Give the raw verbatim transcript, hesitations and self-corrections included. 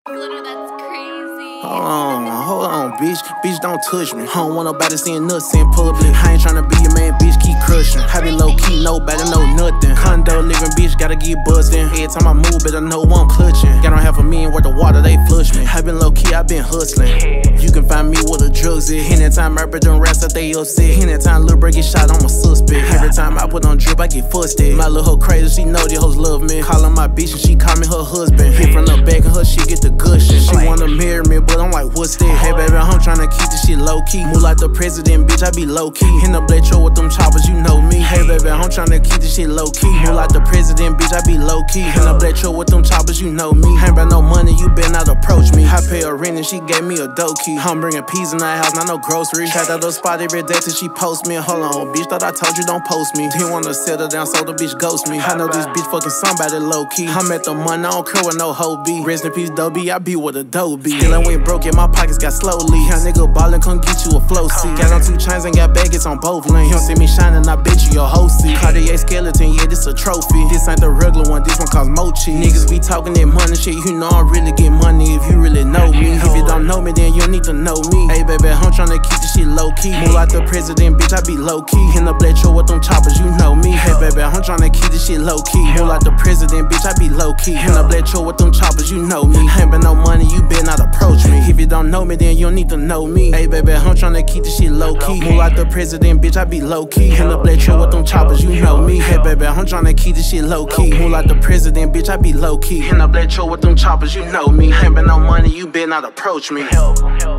Glitter, that's crazy. Hold on, hold on, bitch. Bitch, don't touch me. I don't want nobody seeing nuts in public. I ain't tryna be your man, bitch, keep crushing. I be low key, nobody know nothing. Condo living, bitch, gotta get buzzing. Every time I move, better know I'm clutching. Got on half a million worth of water, they flush me. I been low key, I been hustling. You can find me with the drugs at. Anytime I rap them raps that they upset. Anytime little bro get shot, I'm a suspect. Every time I put on drip, I get fussed. My little hoe crazy, she know these hoes love me. Callin' my bitch and she call me her husband. Hit from the back and her shit get the gushing. She wanna marry me, but I'm like, what's that? Hey baby, I'm tryna keep this shit low key. Move like the president, bitch, I be low key. In the blade show with them choppers, you know me. Hey baby, I'm tryna keep this shit low key. Move like the president, bitch, I be low key. In the blade show with them choppers, you know me. Ain't about no money, you better not approach me. I pay her rent and she gave me a dough key. I'm bringing peas in the house, not no groceries. Tracked out the spot every day till she post me. Hold on, bitch, thought I told you don't post me. Didn't wanna settle down, so the bitch ghost me. I know this bitch fucking somebody low key. I'm at the money, I don't care what no hoe be. Rest in peace, Dobie, I be with a dope be. Still I went broke, yeah, my pockets got slowly. Young nigga ballin', come get you a flow seat. Got on two chains and got baggage on both lanes. You don't see me shining, I bet you your whole seat. Cartier skeleton, yeah, this a trophy. This ain't the regular one, this one costs mochi. Niggas be talking that money shit, you know I really get money if you really know me. If you don't know me, then you need to know me. Hey baby, I'm tryna keep this shit low key. Move like the president, bitch, I be low key. In the blade show with them choppers, you know me. Hey baby, I'm tryna keep this shit low key. Move like the president, bitch, I be low key. In the blade show with them choppers, you know me. Ain't been no money, you better not approach me. If you don't know me, then you need to know me. Hey baby, I'm tryna keep this shit low key. Move like the president, bitch, I be low key. In the blade show with them choppers, you know me. Hey baby, I'm tryna keep this shit low key. Move like the president, bitch, I be low key. In the blade show with them choppers, you know me. Ain't been no money, you better not approach me.